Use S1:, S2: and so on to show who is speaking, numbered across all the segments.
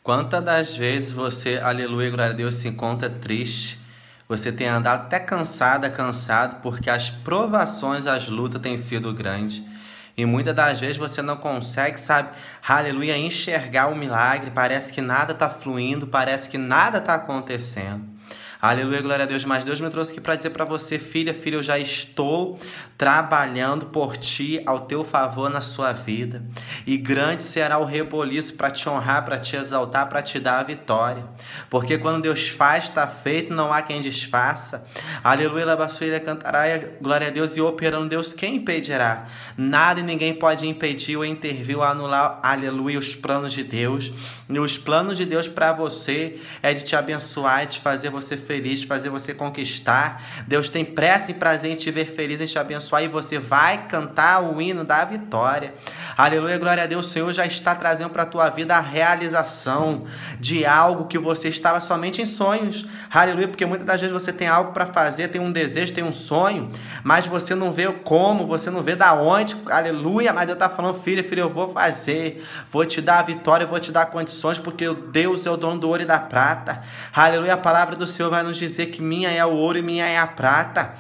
S1: Quantas das vezes você, aleluia, glória a Deus, se encontra triste? Você tem andado até cansado, porque as provações, as lutas têm sido grandes. E muitas das vezes você não consegue, sabe, aleluia, enxergar o milagre. Parece que nada está fluindo, parece que nada está acontecendo. Aleluia, glória a Deus. Mas Deus me trouxe aqui para dizer para você, filha, eu já estou trabalhando por ti, ao teu favor na sua vida. E grande será o reboliço para te honrar, para te exaltar, para te dar a vitória. Porque quando Deus faz, está feito, não há quem desfaça. Aleluia, labassuíra, cantaraia, glória a Deus. E operando Deus, quem impedirá? Nada e ninguém pode impedir ou intervir ou anular, aleluia, os planos de Deus. E os planos de Deus para você é de te abençoar, é de fazer você feliz, de fazer você conquistar. Deus tem pressa e prazer em te ver feliz, em te abençoar, e você vai cantar o hino da vitória. Aleluia, glória a Deus. O Senhor já está trazendo para a tua vida a realização de algo que você estava somente em sonhos. Aleluia, porque muitas das vezes você tem algo para fazer, tem um desejo, tem um sonho, mas você não vê como, você não vê da onde. Aleluia, mas Deus está falando, filha, eu vou fazer, vou te dar a vitória, vou te dar condições, porque Deus é o dono do ouro e da prata. Aleluia, a palavra do Senhor vai nos dizer que minha é o ouro e minha é a prata.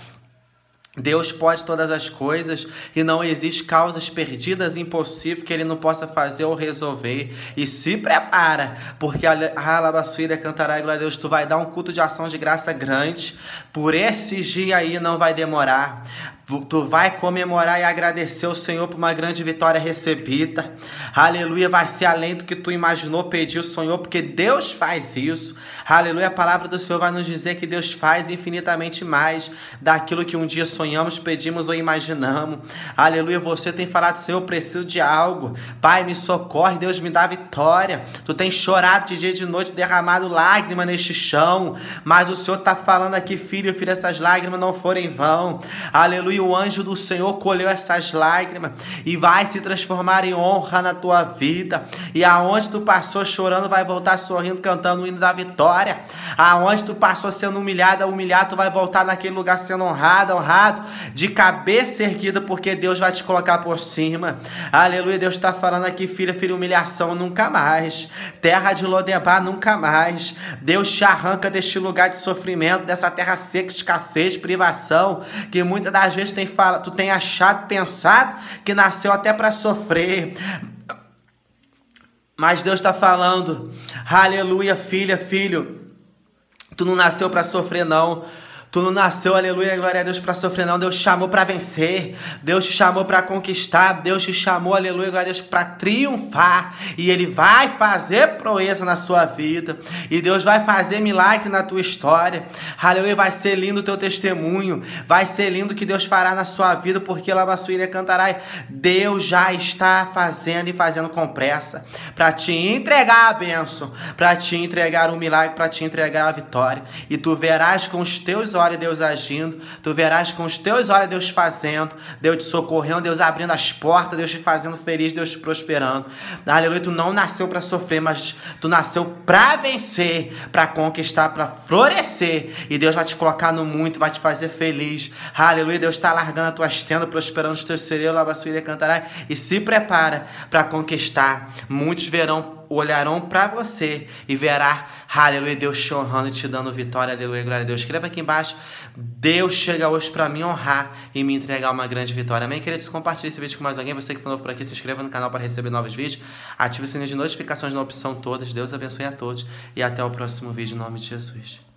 S1: Deus pode todas as coisas e não existe causas perdidas, impossível que Ele não possa fazer ou resolver. E se prepara, porque a Alabassuíra cantará, glória a Deus, tu vai dar um culto de ação de graça grande. Por esses dias aí não vai demorar. Tu vai comemorar e agradecer ao Senhor por uma grande vitória recebida. Aleluia, vai ser além do que tu imaginou, pediu, sonhou, porque Deus faz isso. Aleluia, a palavra do Senhor vai nos dizer que Deus faz infinitamente mais daquilo que um dia sonhamos, pedimos ou imaginamos. Aleluia, você tem falado, Senhor, eu preciso de algo. Pai, me socorre, Deus me dá vitória. Tu tem chorado de dia e de noite, derramado lágrima neste chão, mas o Senhor está falando aqui, filho, essas lágrimas não foram em vão. Aleluia, o anjo do Senhor colheu essas lágrimas e vai se transformar em honra na tua vida. E aonde tu passou chorando, vai voltar sorrindo, cantando o hino da vitória. Aonde tu passou sendo humilhado, tu vai voltar naquele lugar sendo honrado, de cabeça erguida, porque Deus vai te colocar por cima. Aleluia, Deus está falando aqui, filha, humilhação nunca mais. Terra de Lodebar nunca mais. Deus te arranca deste lugar de sofrimento, dessa terra seca, escassez, privação, que muitas das vezes tu tem achado, pensado que nasceu até para sofrer. Mas Deus está falando, aleluia, filha, filho, tu não nasceu para sofrer não. Tu não nasceu, aleluia, glória a Deus, para sofrer não. Deus te chamou para vencer. Deus te chamou para conquistar. Deus te chamou, aleluia, glória a Deus, para triunfar. E Ele vai fazer proeza na sua vida. E Deus vai fazer milagre na tua história. Aleluia, vai ser lindo o teu testemunho. Vai ser lindo o que Deus fará na sua vida, porque Labassuíra cantará. Deus já está fazendo e fazendo com pressa para te entregar a bênção, para te entregar o milagre, para te entregar a vitória. E tu verás com os teus olhos Deus agindo, tu verás com os teus olhos Deus fazendo, Deus te socorrendo, Deus abrindo as portas, Deus te fazendo feliz, Deus te prosperando. Aleluia, tu não nasceu para sofrer, mas tu nasceu para vencer, para conquistar, para florescer, e Deus vai te colocar no muito, vai te fazer feliz. Aleluia, Deus está largando as tuas tendas, prosperando os teus celeiros, Labassuíra cantará, e se prepara para conquistar. Muitos olharão para você e verá, aleluia, Deus te honrando e te dando vitória, aleluia, glória a Deus. Escreva aqui embaixo, Deus chega hoje para me honrar e me entregar uma grande vitória. Amém, queridos? Compartilhe esse vídeo com mais alguém. Você que for novo por aqui, se inscreva no canal para receber novos vídeos. Ative o sininho de notificações na opção todas. Deus abençoe a todos e até o próximo vídeo, em nome de Jesus.